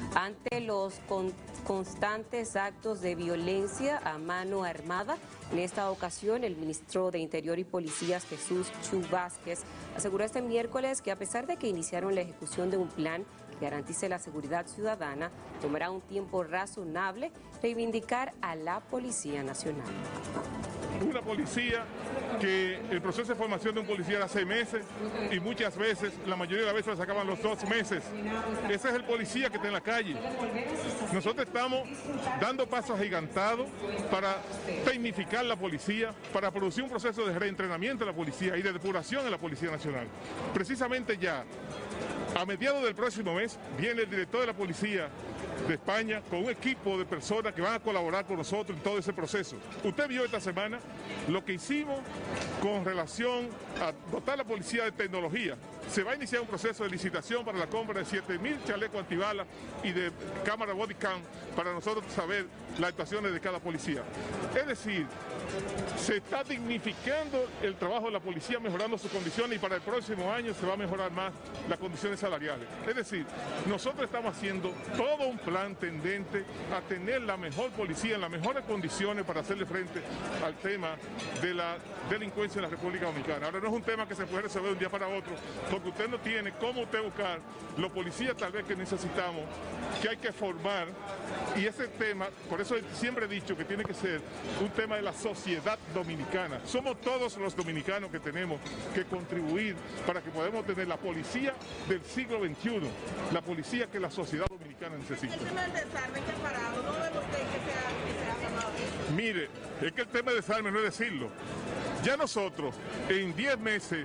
Ante los constantes actos de violencia a mano armada, en esta ocasión el ministro de Interior y Policías, Jesús Chu Vázquez, aseguró este miércoles que a pesar de que iniciaron la ejecución de un plan que garantice la seguridad ciudadana, tomará un tiempo razonable reivindicar a la Policía Nacional. Una policía que el proceso de formación de un policía era 6 meses y muchas veces, la mayoría de las veces, lo sacaban los 2 meses. Ese es el policía que está en la calle. Nosotros estamos dando pasos agigantados para tecnificar la policía, para producir un proceso de reentrenamiento de la policía y de depuración en la Policía Nacional. Precisamente ya, a mediados del próximo mes, viene el director de la Policía de España con un equipo de personas que van a colaborar con nosotros en todo ese proceso. Usted vio esta semana lo que hicimos con relación a dotar a la policía de tecnología. Se va a iniciar un proceso de licitación para la compra de 7.000 chalecos antibalas y de cámara body cam para nosotros saber las actuaciones de cada policía. Es decir, se está dignificando el trabajo de la policía, mejorando sus condiciones, y para el próximo año se va a mejorar más las condiciones salariales. Es decir, nosotros estamos haciendo todo un plan tendente a tener la mejor policía en las mejores condiciones para hacerle frente al tema de la delincuencia en la República Dominicana. Ahora, no es un tema que se puede resolver de un día para otro, porque usted no tiene cómo usted buscar los policías tal vez que necesitamos, que hay que formar, y ese tema, por eso siempre he dicho que tiene que ser un tema de la sociedad dominicana. Somos todos los dominicanos que tenemos que contribuir para que podamos tener la policía del siglo XXI, la policía que la sociedad dominicana necesita. El tema del desarme que ha parado, ¿no ve usted que se ha hablado de eso? Mire, es que el tema del desarme no es decirlo. Ya nosotros en 10 meses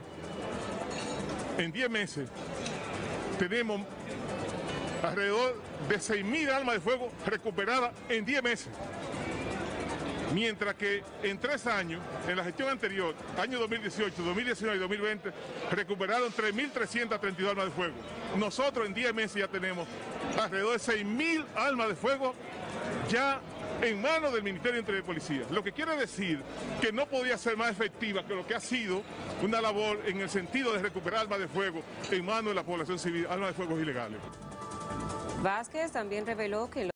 tenemos alrededor de 6.000 armas de fuego recuperadas en 10 meses. Mientras que en 3 años, en la gestión anterior, año 2018, 2019 y 2020, recuperaron 3.332 armas de fuego. Nosotros en 10 meses ya tenemos alrededor de 6.000 armas de fuego ya en manos del Ministerio de Interior y Policía. Lo que quiere decir que no podía ser más efectiva que lo que ha sido una labor en el sentido de recuperar armas de fuego en manos de la población civil, armas de fuego ilegales. Vázquez también reveló que